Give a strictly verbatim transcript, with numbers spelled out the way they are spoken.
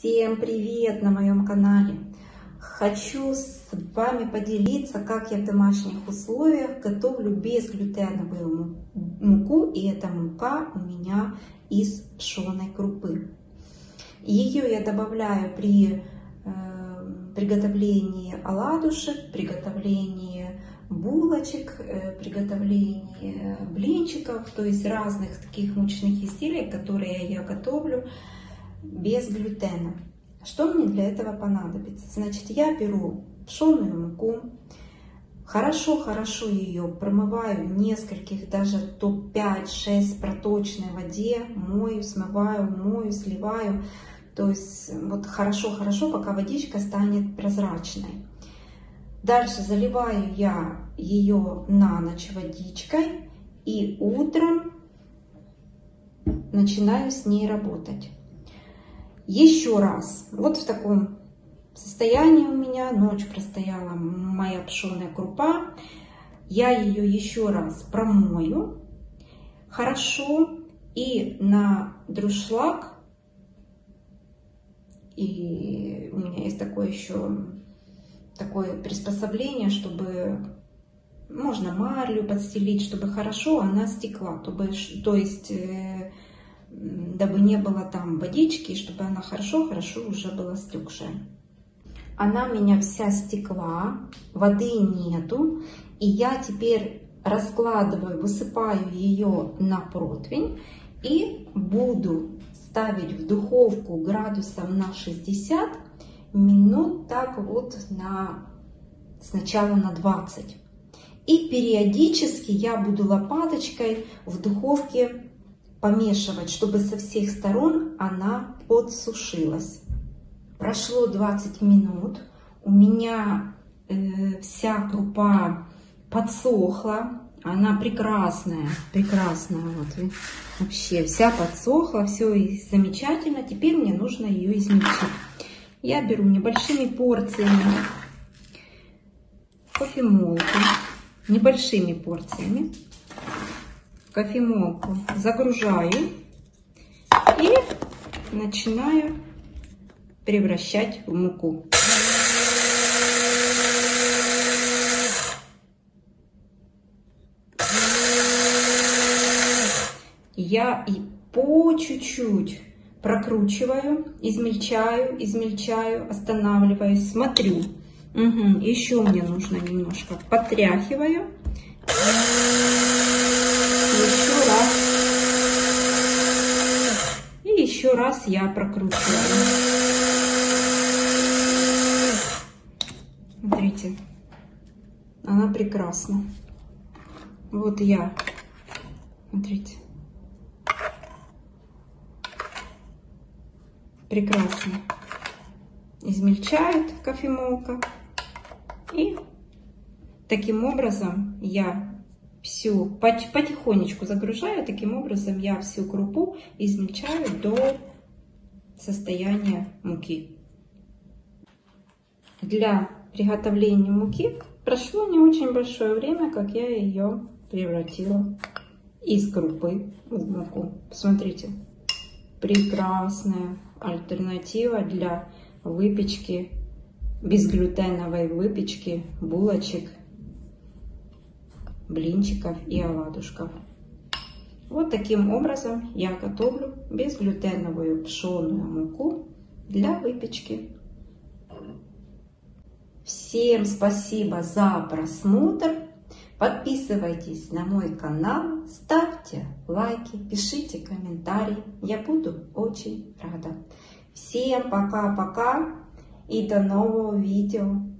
Всем привет на моем канале! Хочу с вами поделиться, как я в домашних условиях готовлю безглютеновую муку, и эта мука у меня из пшеной крупы. Ее я добавляю при э, приготовлении оладушек, приготовлении булочек, э, приготовлении блинчиков, то есть разных таких мучных изделий, которые я готовлю без глютена. Что мне для этого понадобится? Значит, я беру пшеную муку, хорошо-хорошо ее промываю в нескольких, даже топ пять-шесть проточной воде, мою, смываю, мою, сливаю. То есть вот хорошо-хорошо, пока водичка станет прозрачной. Дальше заливаю я ее на ночь водичкой и утром начинаю с ней работать. Еще раз, вот в таком состоянии у меня ночь простояла моя пшеная крупа. Я ее еще раз промою хорошо и на друшлаг. И у меня есть такое еще такое приспособление, чтобы можно марлю подстелить, чтобы хорошо она стекла, чтобы, то есть дабы не было там водички, чтобы она хорошо-хорошо уже была стекшая. Она у меня вся стекла, воды нету, и я теперь раскладываю, высыпаю ее на противень и буду ставить в духовку градусом на шестьдесят минут, так вот на сначала на двадцать. И периодически я буду лопаточкой в духовке помешивать, чтобы со всех сторон она подсушилась. Прошло двадцать минут, у меня э, вся крупа подсохла, она прекрасная, прекрасная, вот вообще вся подсохла, все замечательно. Теперь мне нужно ее измельчить. Я беру небольшими порциями кофемолку, небольшими порциями. Кофемолку загружаю и начинаю превращать в муку. Я и по чуть-чуть прокручиваю, измельчаю, измельчаю, останавливаюсь, смотрю. Угу, еще мне нужно немножко потряхиваю. Еще раз. И еще раз я прокручиваю. Смотрите, она прекрасна. Вот я, смотрите, прекрасно измельчает кофемолка. И таким образом я всю потихонечку загружаю, таким образом я всю крупу измельчаю до состояния муки. Для приготовления муки прошло не очень большое время, как я ее превратила из крупы в муку. Посмотрите, прекрасная альтернатива для выпечки, безглютеновой выпечки, булочек, блинчиков и оладушков. Вот таким образом я готовлю безглютеновую пшеную муку для выпечки. Всем спасибо за просмотр. Подписывайтесь на мой канал, ставьте лайки, пишите комментарии. Я буду очень рада. Всем пока-пока и до нового видео.